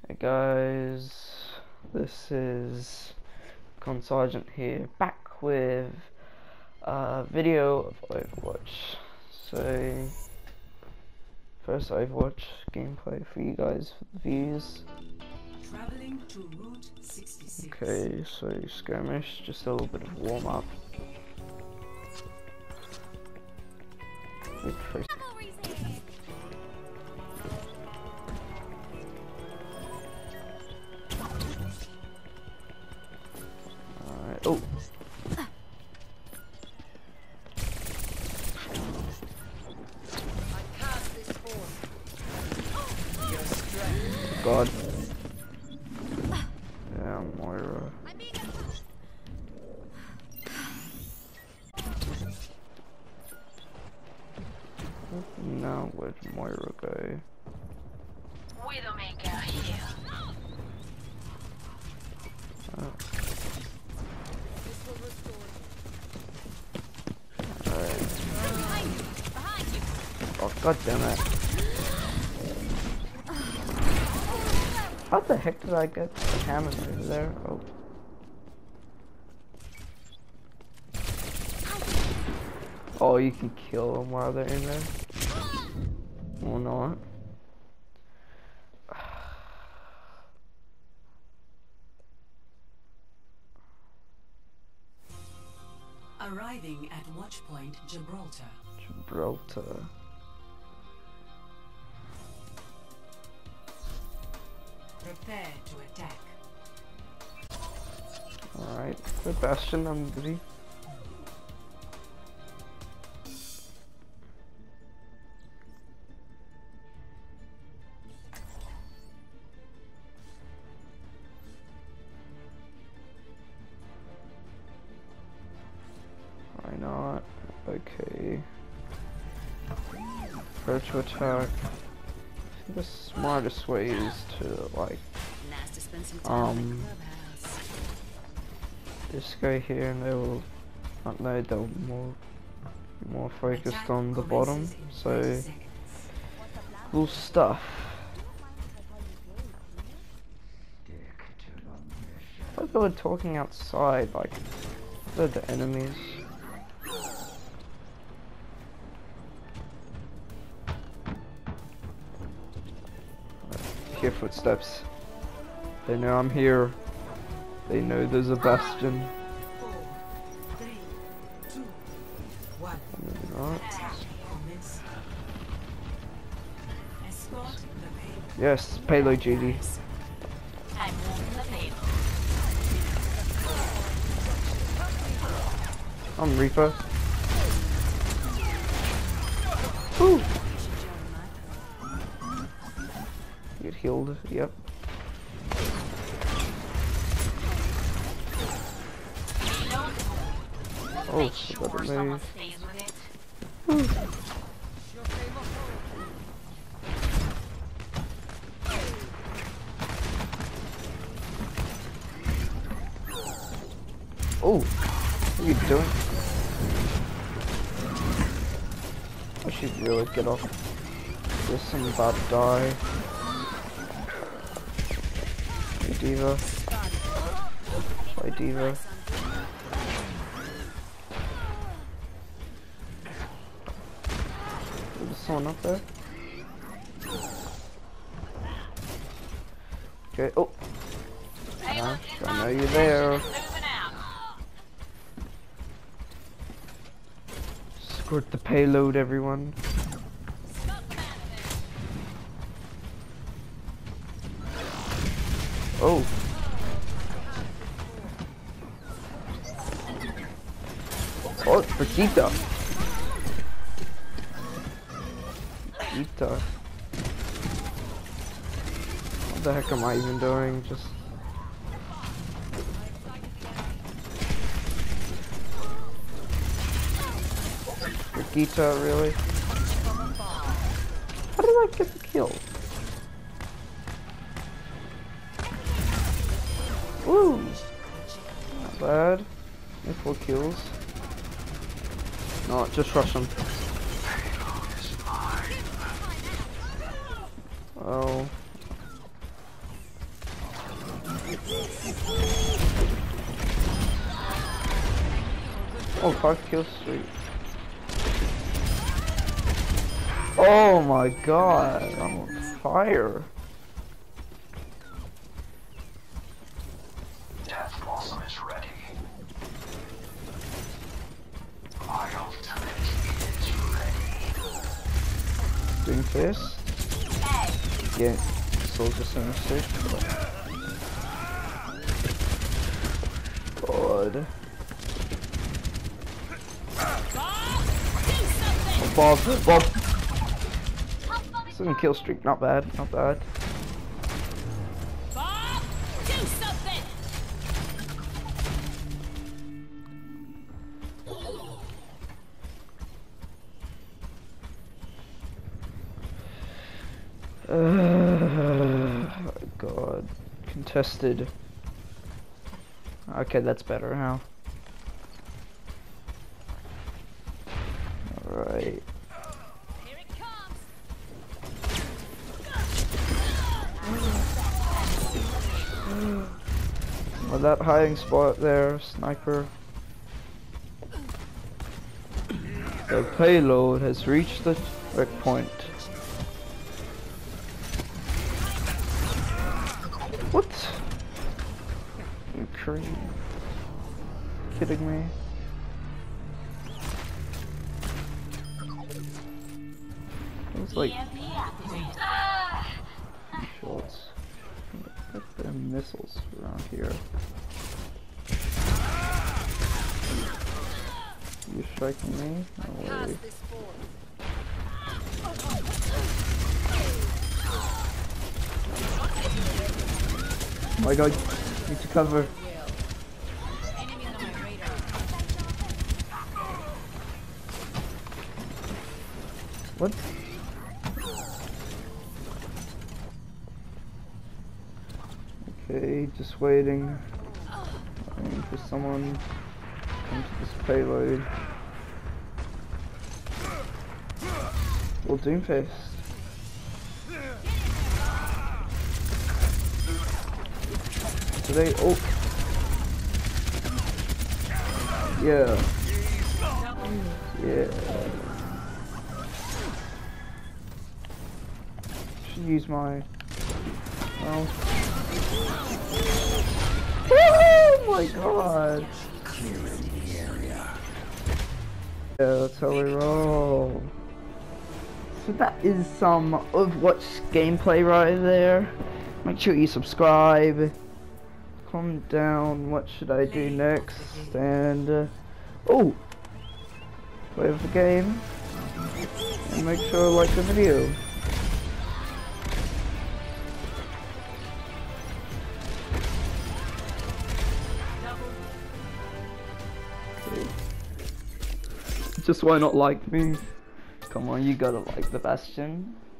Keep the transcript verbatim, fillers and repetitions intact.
Hey guys, this is Con Sergeant here, back with a video of Overwatch. So, first Overwatch gameplay for you guys, for the views. Traveling to Route sixty-six. Okay, so skirmish, just a little bit of warm up. Alright, oh! God. Yeah, Moira. Now where'd Moira go? Widowmaker here. Oh. Oh, god damn it. How the heck did I get the cannon over there? Oh. Oh, you can kill them while they're in there. Or not. Arriving at Watchpoint Gibraltar. Gibraltar. Prepare to attack. Alright, the bastion, I'm busy. Why not? Okay. Prepare to attack. I think the smartest way is to like um just go here and they will not know they'll more be more focused on the bottom, so cool stuff. I thought they were talking outside, like they're the enemies. Hear footsteps. They know I'm here. They know there's a bastion. Four, three, two, one. Right. Escort the payload. Yes, payload G D. I'm moving the payload. I'm Reaper. Woo! Get healed, yep. Oh, so gotta move. Woo. Oh, what are you doing? I should really get off this. I'm about to die. Hey, Diva. Hi, Diva. There's someone up there. Okay, oh. Uh, I know you're there. Escort the payload, everyone. Oh. Oh, it's Brigitte. Brigitte. What the heck am I even doing? Just... Brigitte, really? How did I get the kill? Woo! Not bad. Only four kills. No, just rush him. Oh. Oh, five kill streak. Oh my god, I'm on fire. Death Blossom is ready. My ultimate is ready. Doing this. Yeah, soldier center six. God. Oh, Bob, Bob. Second kill streak, not bad, not bad. Bob, do something. Uh, God, contested. Okay, that's better now. Alright. Here it comes. Well, that hiding spot there, sniper. The payload has reached the checkpoint. What? You crazy? Kidding me? It was like E M P activated. shots. What the missiles around here? You striking me? No way. Oh my god, need to cover. What? Okay, just waiting. Waiting for someone to come to this payload. Well, Doomfist. Today, oh, yeah, yeah. Should use my. Oh, oh my god! Yeah, that's how we roll. So that is some Overwatch gameplay right there. Make sure you subscribe. Comment down what should I do next, and uh, oh, play with the game, and make sure to like the video. Okay. Just why not like me? Come on, you gotta like the Bastion.